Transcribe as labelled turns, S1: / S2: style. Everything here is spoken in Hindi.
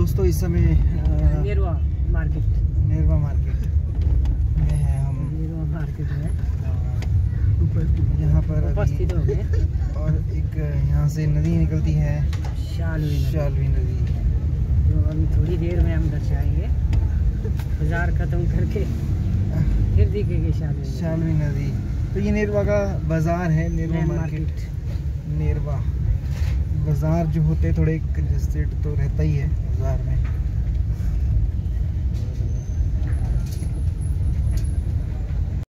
S1: दोस्तों इस समय
S2: नेरवा मार्केट
S1: में है हम।
S2: नेरवा मार्केट में
S1: यहाँ पर
S2: उपस्थित हो गए।
S1: और एक यहाँ से नदी निकलती है, शालवी नदी,
S2: जो अभी थोड़ी देर में हम दर्शाएंगे। बाजार खत्म करके फिर दिखेगी शालवी
S1: नदी। तो ये नेरवा का बाजार है, नेरवा मार्केट। नेरवा बाजार जो होते थोड़े कंजेस्टेड तो रहता ही है बाजार में।